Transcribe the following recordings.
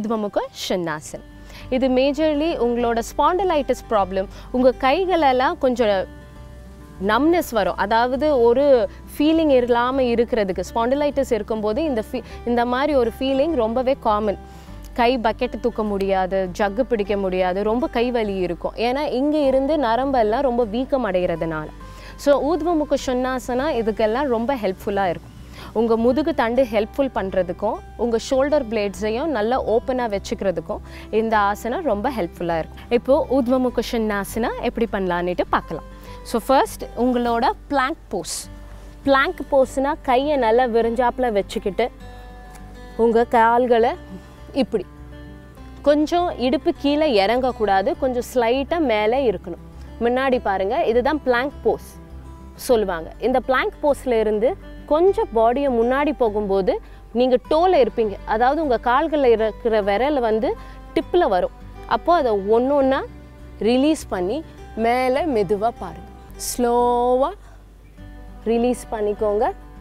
Urdhva mukha svanasana. இது majorly உங்களோட spondylitis problem, உங்கள் கைகளெல்லாம் கொஞ்சம் நம்னஸ் வரும், அதாவது ஒரு ஃபீலிங் இல்லாமல் இருக்கிறதுக்கு. ஸ்பாண்டிலைட்டிஸ் இருக்கும்போது இந்த மாதிரி ஒரு ஃபீலிங் ரொம்பவே காமன். கை பக்கெட்டு தூக்க முடியாது, ஜக்கு பிடிக்க முடியாது, ரொம்ப கை வலி இருக்கும். ஏன்னா இங்கே இருந்து நரம்பெல்லாம் ரொம்ப வீக்கம் அடைகிறதுனால. ஸோ Urdhva mukha svanasana இதுக்கெல்லாம் ரொம்ப ஹெல்ப்ஃபுல்லாக இருக்கும். உங்கள் முதுகு தண்டு ஹெல்ப்ஃபுல் பண்ணுறதுக்கும் உங்கள் ஷோல்டர் பிளேட்ஸையும் நல்லா ஓப்பனாக வச்சுக்கிறதுக்கும் இந்த ஆசனா ரொம்ப ஹெல்ப்ஃபுல்லாக இருக்கும். இப்போது Urdhva mukha svanasana எப்படி பண்ணலான்னுட்டு பார்க்கலாம். ஸோ ஃபர்ஸ்ட் உங்களோட பிளாங்க் போஸ். பிளாங்க் போஸ்னால் கையை நல்லா விரிஞ்சாப்பில் வச்சுக்கிட்டு உங்கள் கால்களை இப்படி கொஞ்சம் இடுப்பு கீழே இறங்கக்கூடாது, கொஞ்சம் ஸ்லைட்டாக மேலே இருக்கணும். முன்னாடி பாருங்கள், இதுதான் பிளாங்க் போஸ் சொல்லுவாங்க. இந்த பிளாங்க் போஸில் இருந்து கொஞ்சம் பாடியை முன்னாடி போகும்போது நீங்கள் டோவில் இருப்பீங்க, அதாவது உங்கள் கால்களில் இருக்கிற விரல் வந்து டிப்பில் வரும். அப்போது அதை ஒன்று ஒன்றா ரிலீஸ் பண்ணி மேலே மெதுவாக பாருங்கள். ஸ்லோவாக ரிலீஸ் பண்ணிக்கோங்க.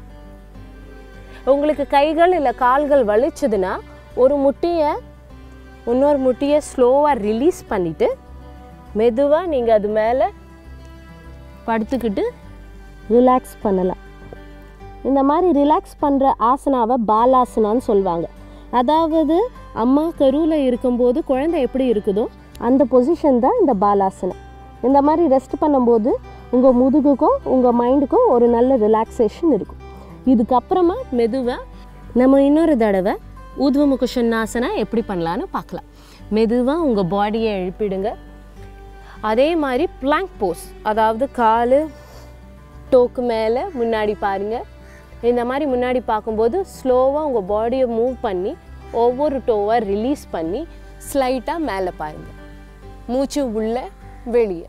உங்களுக்கு கைகள் இல்லை கால்கள் வலிச்சதுன்னா ஒரு முட்டியை இன்னொரு முட்டியை ஸ்லோவாக ரிலீஸ் பண்ணிவிட்டு மெதுவாக நீங்கள் அது மேலே படுத்துக்கிட்டு ரிலாக்ஸ் பண்ணலாம். இந்த மாதிரி ரிலாக்ஸ் பண்ணுற ஆசனாவை பாலாசனான்னு சொல்லுவாங்க. அதாவது அம்மா கருவில் இருக்கும்போது குழந்தை எப்படி இருக்குதோ அந்த பொசிஷன் தான் இந்த பாலாசனா. இந்த மாதிரி ரெஸ்ட் பண்ணும்போது உங்கள் முதுகுக்கும் உங்கள் மைண்டுக்கும் ஒரு நல்ல ரிலாக்ஸேஷன் இருக்கும். இதுக்கப்புறமா மெதுவாக நம்ம இன்னொரு தடவை Urdhva mukha svanasana எப்படி பண்ணலான்னு பார்க்கலாம். மெதுவாக உங்கள் பாடியை எழுப்பிடுங்க. அதே மாதிரி பிளாங்க் போஸ், அதாவது கால் டோக்கு மேலே முன்னாடி பாருங்கள். இந்த மாதிரி முன்னாடி பார்க்கும்போது ஸ்லோவாக உங்கள் பாடியை மூவ் பண்ணி ஒவ்வொரு டோவாக ரிலீஸ் பண்ணி ஸ்லைட்டாக மேலே பாருங்கள். மூச்சு உள்ள வெளியே,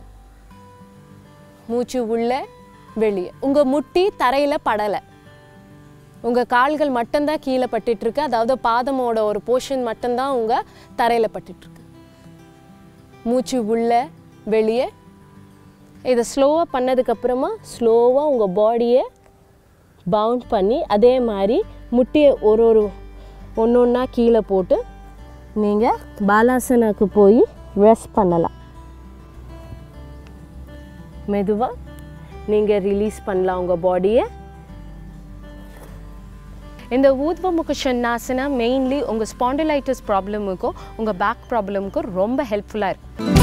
மூச்சு உள்ள வெளியே. உங்கள் முட்டி தரையில் படலை, உங்கள் கால்கள் மட்டும்தான் கீழே பட்டுட்ருக்கு, அதாவது பாதமோட ஒரு போர்ஷன் மட்டும்தான் உங்கள் தரையில் பட்டுட்ருக்கு. மூச்சு உள்ள வெளியே. இதை ஸ்லோவாக பண்ணதுக்கப்புறமா ஸ்லோவாக உங்கள் பாடியை பவுண்ட் பண்ணி அதே மாதிரி முட்டியை ஒன்று ஒன்றா கீழே போட்டு நீங்கள் பாலாசனாக்கு போய் ரெஸ்ட் பண்ணலாம். மெதுவாக நீங்கள் ரிலீஸ் பண்ணலாம் உங்கள் பாடியை. இந்த Urdhva mukha svanasana மெயின்லி உங்கள் ஸ்பாண்டிலைட்டிஸ் ப்ராப்ளமுக்கும் உங்கள் பேக் ப்ராப்ளமுக்கும் ரொம்ப ஹெல்ப்ஃபுல்லாக இருக்கும்.